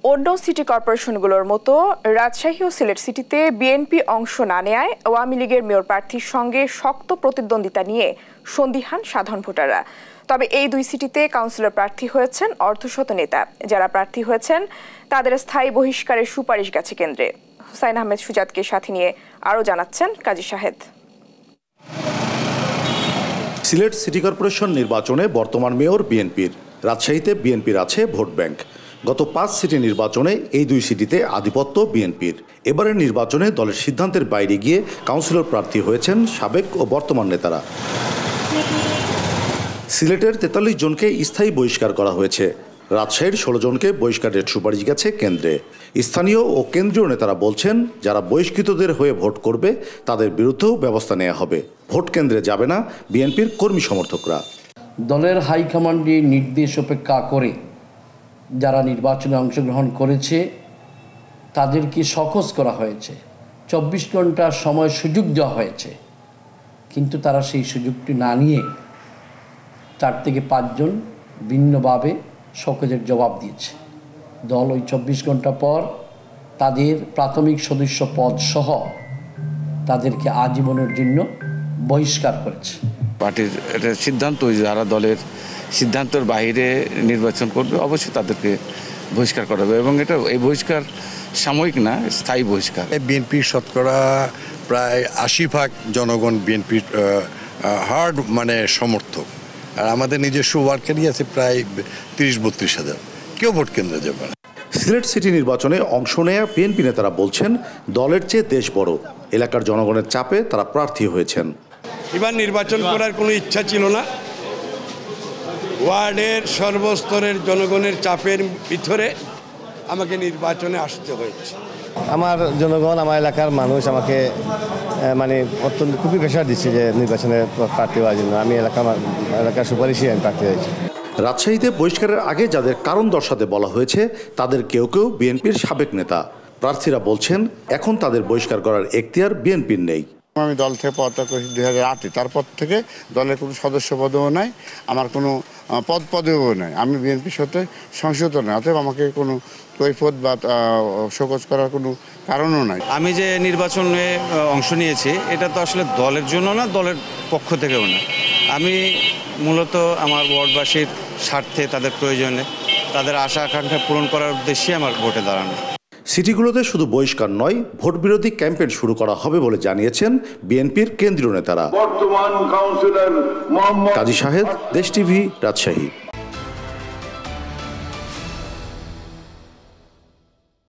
অন্য সিটি কর্পোরেশনগুলোর মতো রাজশাহী ও সিলেট সিটিতে বিএনপি অংশ না নেয় আওয়ামী লীগের মেয়র প্রার্থীর সঙ্গে শক্ত প্রতিদ্বন্দ্বিতা নিয়ে সন্দিহান সাধারণ ভোটাররা। তবে এই দুই সিটিতে কাউন্সিলর প্রার্থী হয়েছেন অর্ধশত নেতা। যারা প্রার্থী হয়েছেন তাদের স্থায়ী বহিষ্কারের সুপারিশ গেছে কেন্দ্রে। হুসাইন আহমেদ সুজাতকে সাথে নিয়ে আরও জানাচ্ছেন কাজী শাহেদ। সিলেট সিটি কর্পোরেশন নির্বাচনে বর্তমান মেয়র বিএনপির, রাজশাহীতে বিএনপির আছে ভোট ব্যাংক। গত 5 সিটি নির্বাচনে এই দুই সিটিতে আধিপত্য বিএনপির। এবারের নির্বাচনে দলের সিদ্ধান্তের বাইরে গিয়ে কাউন্সিলর প্রার্থী হয়েছেন সাবেক ও বর্তমান নেতারা। সিলেটের 43 জনকে স্থায়ী বহিষ্কার করা হয়েছে। রাজশাহীর 16 জনকে বহিষ্কারের সুপারিশ গেছে কেন্দ্রে। স্থানীয় ও কেন্দ্রীয় নেতারা বলছেন, যারা বহিষ্কৃতদের হয়ে ভোট করবে তাদের বিরুদ্ধেও ব্যবস্থা নেওয়া হবে। ভোট কেন্দ্রে যাবে না বিএনপির কর্মী সমর্থকরা। দলের হাইকমান্ডের নির্দেশ উপেক্ষা করে যারা নির্বাচনে অংশগ্রহণ করেছে তাদেরকে সকোজ করা হয়েছে, 24 ঘন্টার সময় সুযোগ দেওয়া হয়েছে, কিন্তু তারা সেই সুযোগটি না নিয়ে 4 থেকে 5 জন ভিন্নভাবে সকোজের জবাব দিয়েছে। দল ওই 24 ঘন্টা পর তাদের প্রাথমিক সদস্য পদ সহ তাদেরকে আজীবনের জন্য বহিষ্কার করেছে। পার্টির এটা সিদ্ধান্ত, যারা দলের সিদ্ধান্তের বাইরে নির্বাচন করবে অবশ্যই তাদেরকে বহিষ্কার করা হবে, এবং এটা এই বহিষ্কার সাময়িক না, স্থায়ী বহিষ্কার। বিএনপির শতকরা প্রায় 80% জনগণ বিএনপির হার্ড সমর্থক, আর আমাদের নিজস্ব ওয়ার্কারই আছে প্রায় 30-32 হাজার। কেউ ভোট কেন্দ্রে যাবে না। সিলেট সিটি নির্বাচনে অংশ নেয়া বিএনপি নেতারা বলছেন, দলের চেয়ে দেশ বড়। এলাকার জনগণের চাপে তারা প্রার্থী হয়েছেন। এবার নির্বাচন করার কোনো ইচ্ছা ছিল না। ওয়ার্ডের সর্বস্তরের জনগণের চাপের ভিতরে আমাকে নির্বাচনে আসতে হয়েছে। আমার জনগণ, আমার এলাকার মানুষ আমাকে অত্যন্ত খুবই প্রেশার দিচ্ছে যে নির্বাচনে প্রার্থী হওয়ার জন্য। আমি এলাকার সুপারিশই আমি প্রার্থী হয়েছি। রাজশাহীতে বহিষ্কারের আগে যাদের কারণ দর্শাতে বলা হয়েছে তাদের কেউ কেউ বিএনপির সাবেক নেতা। প্রার্থীরা বলছেন, এখন তাদের বহিষ্কার করার এখতিয়ার বিএনপির নেই। আমি দল থেকে পদত্যাগ করেছি 2008-এ। তারপর থেকে দলের কোনো সদস্য পদও নাই, আমার কোনো পদও নাই। আমি বিএনপির সাথে সংযুক্ত নয়, অতএব আমাকে কোনো কৈফিয়ত বা শোকজ করার কোনো কারণও নাই। আমি যে নির্বাচনে অংশ নিয়েছি এটা তো আসলে দলের জন্য না, দলের পক্ষ থেকেও না। আমি মূলত আমার ওয়ার্ডবাসীর স্বার্থে, তাদের প্রয়োজনে, তাদের আশা আকাঙ্ক্ষা পূরণ করার উদ্দেশ্যে আমার ভোটে দাঁড়ানো। সিটিগুলোতে শুধু বহিষ্কার নয়, ভোট বিরোধী ক্যাম্পেইন শুরু করা হবে বলে জানিয়েছেন বিএনপির কেন্দ্রীয় নেতারা। কাজী শাহেদ, দেশ টিভি, রাজশাহী।